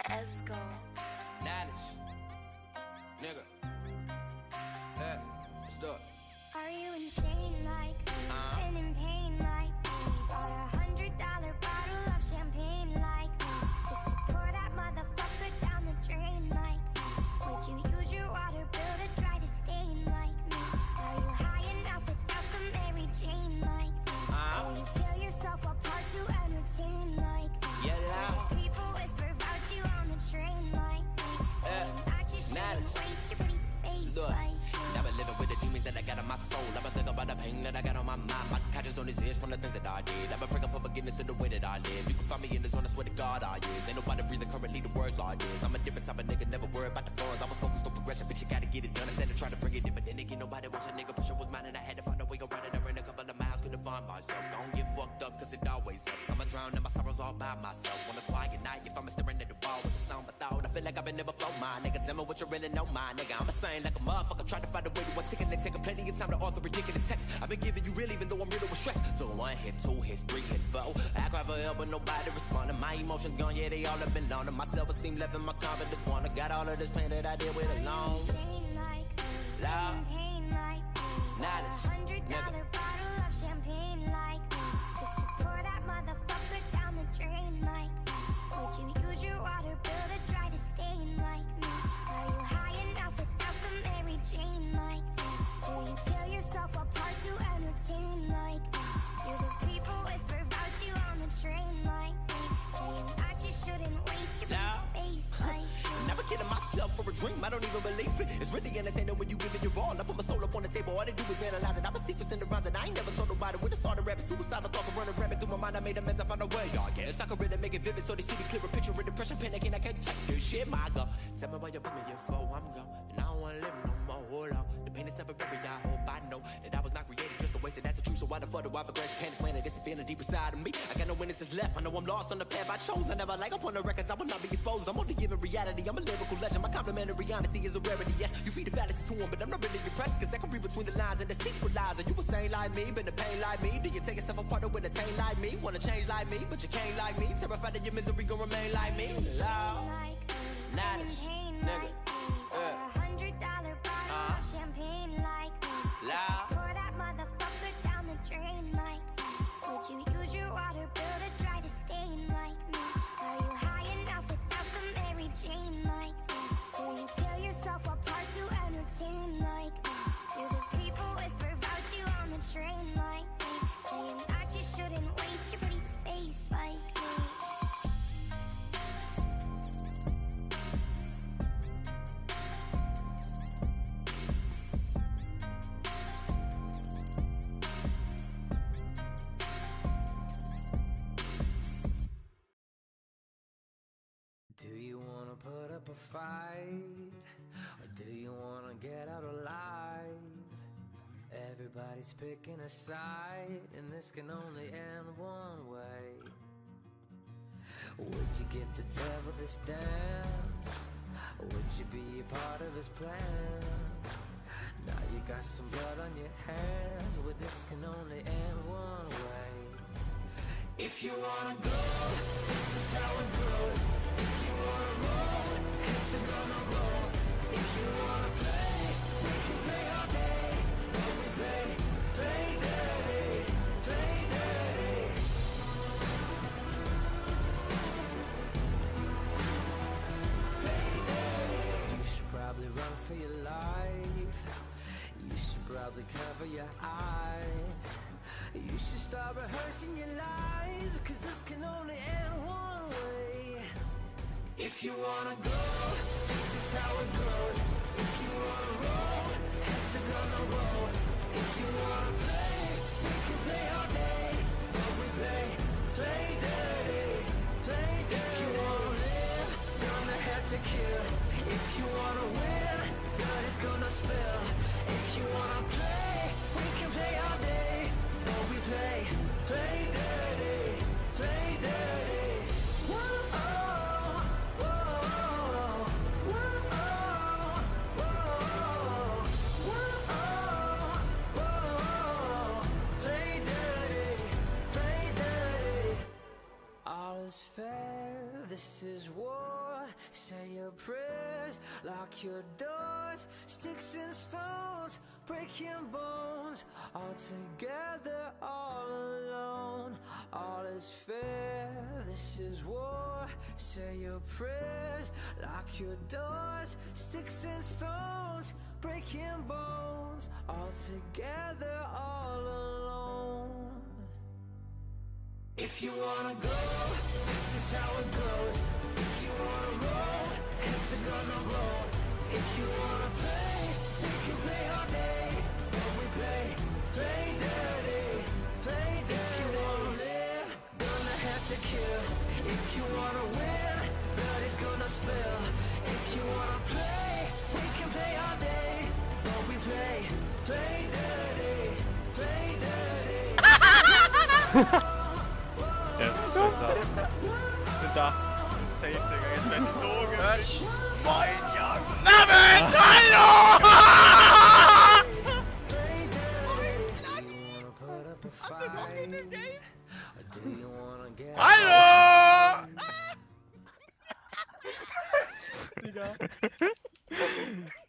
ESO. Knowledge. Nigga. Yeah, let's do it. Are you insane like me? Been in pain like me? Bought $100 bottle of champagne like me? Just to pour that motherfucker down the drain like me? Would you use your water bill to dry the stain like me? Are you high enough without the Mary Jane like me? Will you tear yourself apart to entertain like me? People whisper about you on the train like me, saying that you shouldn't waste your pretty face like me. I've been living with the demons that I got on my soul. I've been thinking about the pain that I got on my mind. My conscience on his edge from the things that I did. I've been praying for forgiveness in the way that I live. You can find me in the zone, I swear to God I is. Ain't nobody breathing currently the words like this. I'm a different type of nigga, never worry about the funds. I was focused on progression, but you gotta get it done. I said to try to bring it in, but then again nobody wants a nigga. Pressure was mine and I had to find a way around it. I ran a couple of miles, couldn't find myself. Don't get fucked up, cause it always helps. I'ma drown in my sorrows all by myself. On a quiet night, if I'm staring at the wall with the sound of thought, I feel like I've been never flow my nigga. Tell me what you really know, my nigga. I'm a saying like a motherfucker, trying to find a way to ticket. They take plenty of time to author ridiculous text. I've been giving you real even though I'm riddled with stress. So 1 hit, 2 hits, 3 hits, 4. I cry for help but nobody responding. My emotions gone, yeah they all have been loaned. My self-esteem left and my confidence gone. I got all of this pain that I did with alone. Loud, knowledge, $100 bottle of champagne like me, just to pour that motherfucker down the drain like me. Would you use your water bill to dry the stain like me? Are you high enough without the Mary Jane like me? Do you tear yourself apart to entertain like me? Do the people whisper about you on the train like me, saying that you shouldn't waste your face like me? Never kidding myself for a dream, I don't even believe it. It's really entertaining when you give it your all. I put my soul up on the table, all they do is analyze it. I been secrets in the rounds that I ain't never told nobody. When I started rapping, suicidal thoughts are running rampant through my mind. I made amends, I found a way, I guess I could really make it vivid so they see the clearer picture of depression, panicking, I can't take this shit, my God. Tell me why you put me in for, I'm gone, and I don't wanna live no more, hold on. The pain is temporary, I hope I know that I was not created just to waste it, that's the truth. So why the fuck do I regret? Can't explain it, it's a feeling deep inside of me. I got no witnesses left, I know I'm lost on the path I chose. I never like up on the records, I will not be exposed. I'm only giving reality, I'm a lyrical legend. My complimentary honesty is a rarity, yes. You feed the fallacy to them, but I'm not really impressed, cause I can read between the lines and the secret lies. Are you insane like me, been the pain like me? Do you take yourself apart with a taint like me? Wanna change like me, but you can't like me. Terrified that your misery gon' remain like me. Loud, knowledge, nigga. $100 bottle of champagne like me, Loud, pour that motherfucker down the drain like me. Would you use your water bill to dry the stain like me? Are you high enough without the Mary Jane like me? Do you tear yourself apart to entertain like me? Do the people whisper about you on the train like me, saying that you shouldn't waste your pretty face like me? Do you wanna put up a fight, or do you wanna get out alive? Everybody's picking a side, and this can only end one way. Would you give the devil this dance? Or would you be a part of his plans? Now you got some blood on your hands, well this can only end one way. If you wanna go, this is how it goes. If you wanna roll, heads are gonna roll. If you wanna play, we can play all day. But we play dirty, play dirty. Play dirty. You should probably run for your life. You should probably cover your eyes. You should start rehearsing your lies, cause this can only end one way. If you wanna go, this is how it goes. If you wanna roll, heads are gonna roll. If you wanna play, we can play all day. But we play dirty, play dirty. If you wanna live, gonna have to kill. If you wanna win, blood is gonna spill. If you wanna play, we can play all day. But we play dirty, play dirty. Whoa, oh, whoa, whoa, whoa, whoa, whoa. Play dirty, play dirty. All is fair, this is war. prayers, lock your doors, sticks and stones, breaking bones, all together, all alone. All is fair, this is war. Say your prayers, lock your doors, sticks and stones, breaking bones, all together, all alone. If you wanna go, this is how it goes. If you wanna roll, heads are gonna roll. If you wanna play, we can play all day. But we play dirty, play dirty. If you wanna live, gonna have to kill. If you wanna win, blood is gonna spill. If you wanna play, we can play all day. But we play dirty, play dirty. Da. Safe, Digga. Jetzt werden die so gewöhnt. Moin, Junge. Namen, hallo! Hast du noch in dem Game? Hallo! Digga.